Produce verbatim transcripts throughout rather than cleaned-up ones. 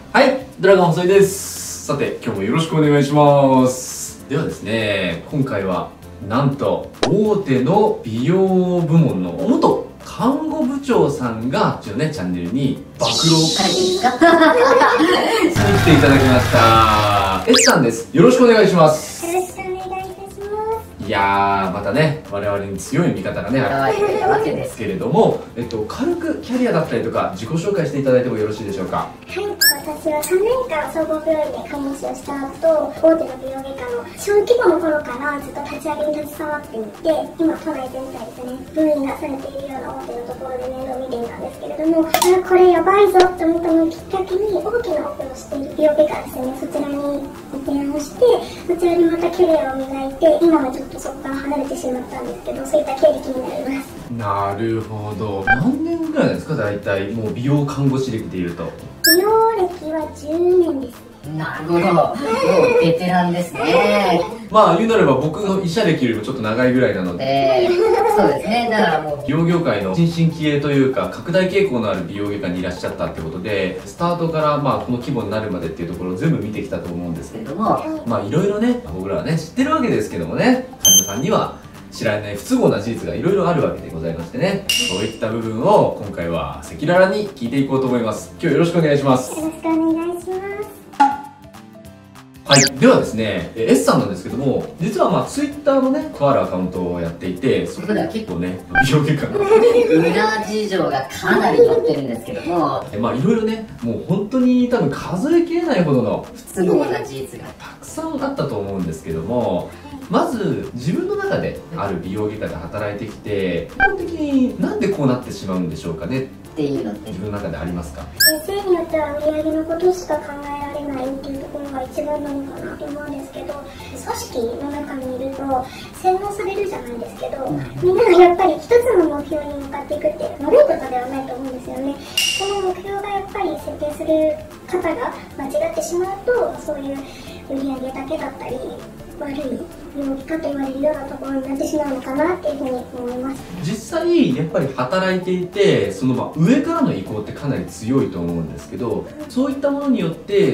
はい、ドラゴン細井です。さて、今日もよろしくお願いします。ではですね、今回はなんと大手の美容部門の元看護部長さんがうちのねチャンネルに暴露しに来ていただきました。S さんです。よろしくお願いします。 よろしくお願いいたします。 いやー、またね、我々に強い味方がね、現れていたわけですけれども、えっと、軽くキャリアだったりとか、自己紹介していただいてもよろしいでしょうか。 はい、私はさんねんかん総合病院で看護師をした後、大手の美容外科の小規模の頃からずっと立ち上げに携わっていて、今都内全体ですね、分院がされているような大手のところで面倒を見ていたんですけれども、あ、これやばいぞと思ったのをきっかけに、大きなオペをしている美容外科ですね、そちらに提案して、そちらにまたキャリアを磨いて、今はちょっとそこから離れてしまったんですけど、そういった経歴になります。 なるほど。何年ぐらいなんですか、大体。もう美容看護師歴でいうと。 美容歴はじゅうねんです。 なるほど、もうベテランですね。 まあ言うなれば僕の医者歴よりもちょっと長いぐらいなので、 えー、そうですね。だからもう美容業界の新進気鋭というか拡大傾向のある美容外科にいらっしゃったってことで、スタートからまあこの規模になるまでっていうところを全部見てきたと思うんですけれども、まあいろいろね、僕らはね知ってるわけですけどもね、患者さんには知られない不都合な事実がいろいろあるわけでございましてね、そういった部分を今回は赤裸々に聞いていこうと思います。今日よろしくお願いします。 よろしくお願いします。 はい、ではですね、S さんなんですけども、実はまあ Twitter のね、とあるアカウントをやっていて、そこでは結構ね、美容外科の裏事情がかなり載ってるんですけども、 まあいろいろね、もう本当に多分数えきれないほどの不都合な事実がたくさんあったと思うんですけども、まず自分の中である美容外科で働いてきて、基本的になんでこうなってしまうんでしょうかねっていうのって自分の中でありますか？ 先生によっては売り上げのことしか考えられないっていうところが一番なのかなと思うんですけど、組織の中にいると洗脳されるじゃないですけど、みんながやっぱり一つの目標に向かっていくって悪いことではないと思うんですよね。その目標がやっぱり設定する方が間違ってしまうと、そういう売り上げだけだったり悪い病気かと言われるようなところになってしまうのかなっていうふうに思います。 実際やっぱり働いていて、そのまあ上からの意向ってかなり強いと思うんですけど、そういったものによって、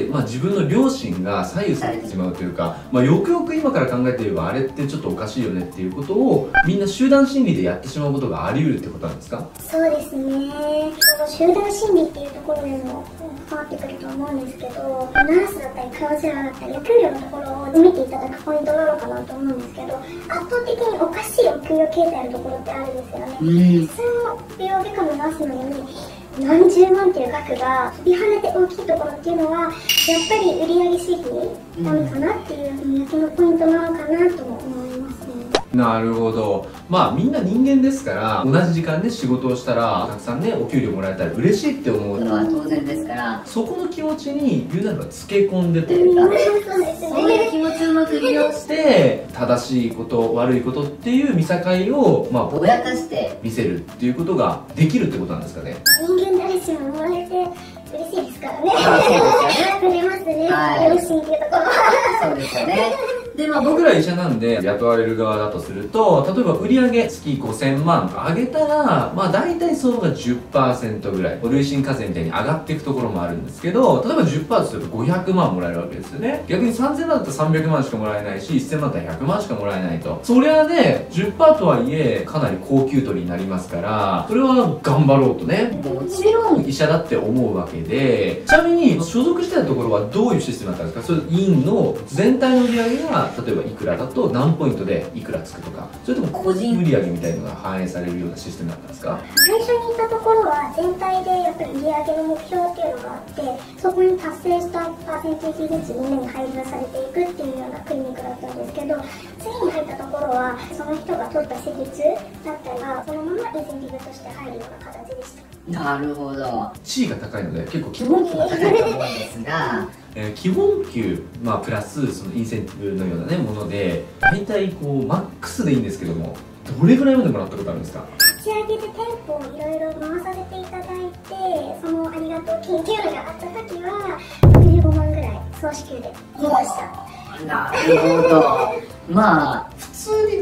まあ、自分の良心が左右されてしまうというか、まあ、よくよく今から考えてみればあれってちょっとおかしいよねっていうことをみんな集団心理でやってしまうことがあり得るってことなんですか？ そうですね、その集団心理っていうところでも関わってくると思うんですけど、ナースだったりカウンセラーだったりお給料のところを見ていただくポイントなのかなと思うんですけど、圧倒的におかしいお給料形態のところってあるんですよね。普通の美容外科のナースなのに何十万っていう額が飛び跳ねて大きいところっていうのはやっぱり売上収益なのかなっていう見分けのポイントなのかなとも思いますね。 なるほど。まあみんな人間ですから、同じ時間で仕事をしたらたくさんねお給料もらえたら嬉しいって思うのは当然ですから、 そこの気持ちに言うなればつけ込んでて、 そうですね、 そういう気持ちをうまく利用してで正しいこと悪いことっていう見境をまあぼやかして見せるっていうことができるってことなんですかね。 人間誰しも生まれて嬉しいですからね。 そう触れますね、 はい良心っていうところは。 そうですよね。 でまあ僕ら医者なんで雇われる側だとすると、例えば売上月ごせんまん上げたらまあ大体そのが じゅっパーセント ぐらい累進課税みたいに上がっていくところもあるんですけど、例えば じゅっパーセント とするとごひゃくまんもらえるわけですよね。逆にさんぜんまんだったらさんびゃくまんしかもらえないし、せんまんだったらひゃくまんしかもらえないと、そりゃね じゅっパーセント とはいえかなり高給取りになりますから、それは頑張ろうとねもちろん医者だって思うわけで、ちなみに所属してたところはどういうシステムだったんですか？それ院の全体の売り上げが例えばいくらだと何ポイントでいくらつくとか、それとも個人売り上げみたいなのが反映されるようなシステムだったんですか？ 最初にいたところは全体でやっぱり売上の目標っていうのがあって、そこに達成したパーセンテージずつみんなに配分されていくっていうようなクリニックだったんですけど、次に入ったところはその人が取った施術だったりがそのままインセンティブとして入るような形でした。 なるほど。 地位が高いので結構基基本本給は高いと思うんですが、 えー基本給、まあ、プラスそのインセンティブのような、ね、もので大体こうマックスでいいんですけども、どれぐらいまでもらったことあるんですか？ 立ち上げで店舗をいろいろ回させていただいて、そのありがとう金っていうのがあった時はろくじゅうごまんぐらい総支給で出ました。 なるほど。まあ普通に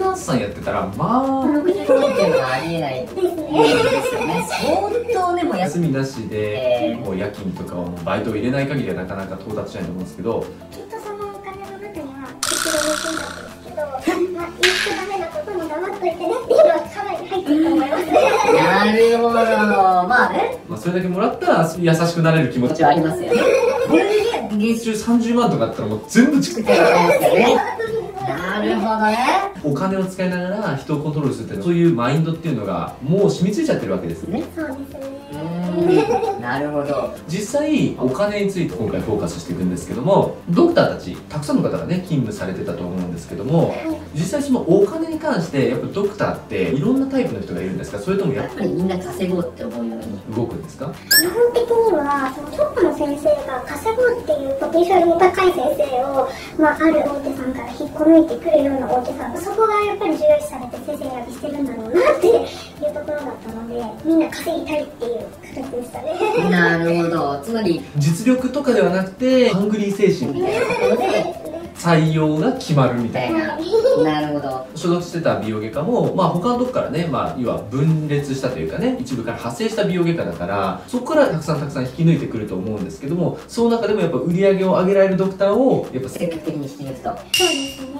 ナースさんやってたらまあろくじゅうごっていうのはありえないですね。 ですよね。相当でも休みなしで、 えーもう夜勤とかをもうバイトを入れない限りはなかなか到達しないと思うんですけど、 きっとそのお金の中には口で盗んだんですけど、まあ、言っちゃダメなことも黙っといてねっていうのはかなり入ってると思います。 なるほど。まあね、 まあ、それだけもらったら優しくなれる気持ちもちろんありますよね。これでね、 月収さんじゅうまんとかあったらもう全部作って作ってるわけですよね。なるほどね。 お金を使いながら人をコントロールするっていうのはそういうマインドっていうのがもう染みついちゃってるわけですね。 そうですね。 うーん、なるほど。 実際お金について今回フォーカスしていくんですけども、ドクターたちたくさんの方がね勤務されてたと思うんですけども、実際そのお金に関してやっぱドクターっていろんなタイプの人がいるんですか、それともやっぱやっぱりみんな稼ごうって思うように。 り動くんですか？ 基本的にはそのトップの先生が稼ごうっていうポテンシャルの高い先生を、まあ、ある大手さんから引っこ抜いてくるような大手さん、そこがやっぱり重要視されて先生選びしてるんだろうなっていうところだったので、みんな稼ぎたいっていう形でしたね。 なるほど。つまり、 実力とかではなくてハングリー精神みたいなところで採用が決まるみたいな。 なるほど。 所属してた美容外科も、まあ、他のとこからね、まあ、要は分裂したというかね、一部から派生した美容外科だからそこからたくさんたくさん引き抜いてくると思うんですけども、その中でもやっぱ売り上げを上げられるドクターをやっぱ積極的にしていくと。 そうですね。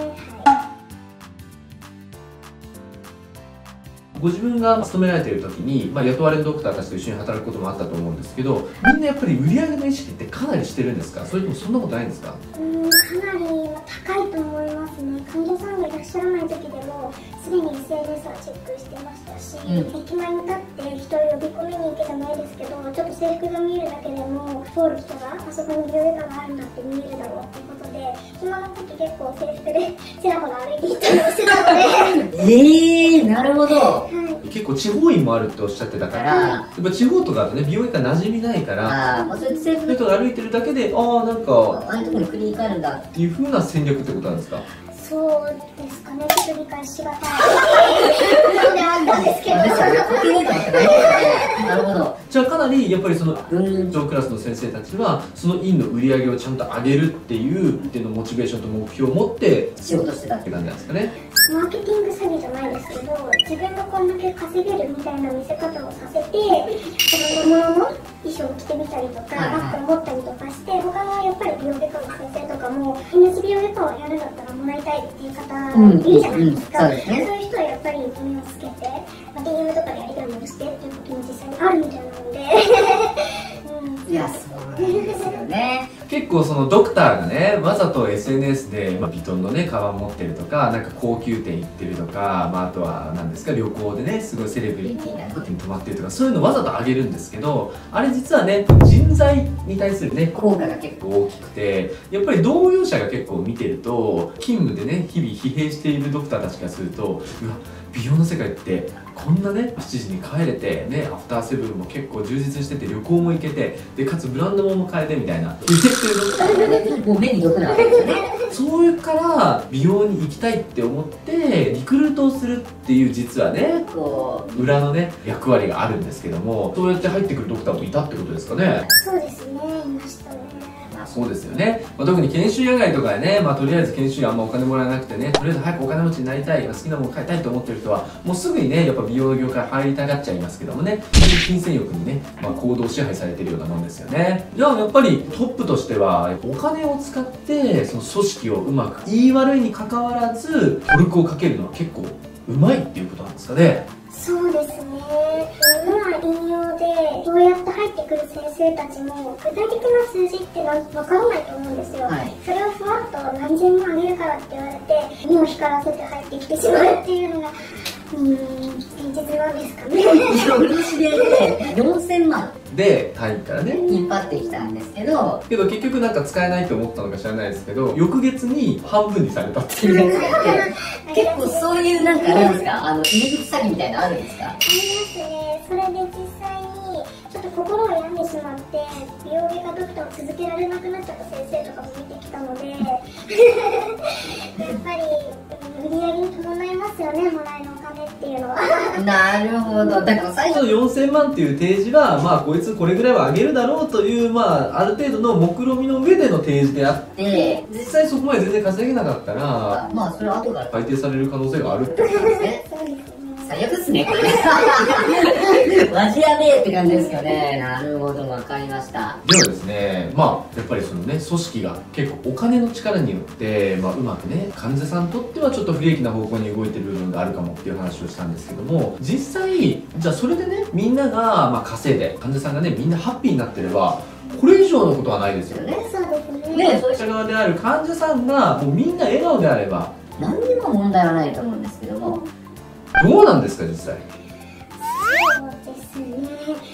ご自分が勤められている時に、まあ、雇われるドクターたちと一緒に働くこともあったと思うんですけど、みんなやっぱり売り上げの意識ってかなりしてるんですか、それともそんなことないんですか？ うーん、かなり高いと思いますね。患者さんがいらっしゃらない時でもすでに エスエヌエス はチェックしてましたし、 うん駅前に立って人を呼び込みに行けじゃないですけど、ちょっと制服が見えるだけでも通る人があそこに美容外科があるんだって見えるだろうっていうことで、今の時結構制服でちらほら歩いていったりもしてたのでええー、なるほど。 はい結構地方院もあるっておっしゃってたから、やっぱ地方とかだとね美容外科馴染みないからああ、もうそれ制服そういう人が歩いてるだけで、ああなんかああいうところにクリニックあるんだ。 っていう風な戦略ってことなんですか？ そうですかね、ちょっと理解しがたいのではあったんですけど。 ですよね。コピーライターってないですよね。なるほど。 じゃあかなりやっぱりそのうん。 上クラスの先生たちはその院の売り上げをちゃんと上げるっていうっていうのモチベーションと目標を持って仕事してたってって感じなんですかね。 マーケティング詐欺じゃないですけど、自分がこんだけ稼げるみたいな見せ方をさせて、自分のものの衣装を着てみたりとか、 はいはいバッグを持ったりとかして、他のやっぱり美容外科の先生とかも、同じ美容外科をやるんだったらもらいたいっていう方うんいるじゃないですか。 うんうんそうですねそういう人はやっぱり目をつけて、まあ、ディーエム とかでやり取りもしてっていうことも実際にあるみたいなので、うん、 いや、そうなんですよね。 結構そのドクターがねわざと エスエヌエス で、まあ、ヴィトンのねカバン持ってるとか、なんか高級店行ってるとか、まあ、あとは何ですか旅行でねすごいセレブリティなホテルに泊まってるとか、そういうのわざと上げるんですけど、あれ実はね人材に対するね効果が結構。 大きくて、やっぱり同業者が結構見てると勤務でね日々疲弊しているドクターたちからすると、うわ美容の世界ってこんなねしちじに帰れてねアフターセブンも結構充実してて旅行も行けてでかつブランド物も買えてみたいな言ってるドクターもう目に毒なわけですよね。 そういうから美容に行きたいって思ってリクルートをするっていう実はねこう、 裏のね役割があるんですけども、そうやって入ってくるドクターもいたってことですかね。 そうですね、いましたね。 まあそうですよね、まあ、特に研修野外とかでね、まあ、とりあえず研修医あんまお金もらえなくてね、とりあえず早くお金持ちになりたい、好きなもの買いたいと思ってる人はもうすぐにねやっぱ美容の業界入りたがっちゃいますけどもね、金銭欲にね、まあ、行動支配されてるようなもんですよね。じゃあやっぱりトップとしてはお金を使ってその組織をうまく言い悪いにかかわらずトルクをかけるのは結構うまいっていうことなんですかね。 そうですね。今引用でどうやって入ってくる先生たちも具体的な数字ってわからないと思うんですよ、 はい、 それをふわっと何千万あげるからって言われて目を光らせて入ってきてしまうっていうのがうーん現実なんですかね。 いや、俺の知り合いでよんせんまんで単位からね引っ張ってきたんですけど、 けど結局なんか使えないと思ったのか知らないですけど、翌月に半分にされたっていう結構そういうなんかなんですか、あの入り口詐欺みたいなのあるんですか？ ありますね。それで実際にちょっと心を病んでしまって美容外科ドクターを続けられなくなっちゃった先生とかも見てきたのでやっぱり売り上げに伴いますよね、もらえるお金って。 っていうのはなるほど。だから最初最初のよんせんまんっていう提示は、まあこいつこれぐらいは上げるだろうという、まあある程度の目論見の上での提示であってで、 実際そこまで全然稼げなかったらまあそれは後から改定される可能性があるってことですね。 そうですね。 最悪っすね、これね。マジやべえって感じですよね。なるほど、わかりました。 ではですね、まあやっぱりそのね組織が結構お金の力によって、まあ、うまくね患者さんにとってはちょっと不利益な方向に動いてる部分があるかもっていう話をしたんですけども、実際じゃあそれでねみんながまあ稼いで患者さんがねみんなハッピーになってればこれ以上のことはないですよね。 そうですね。 ね、そういう医者側である患者さんがもうみんな笑顔であれば何にも問題はないと思うんですけども。 どうなんですか実際。 そうですね。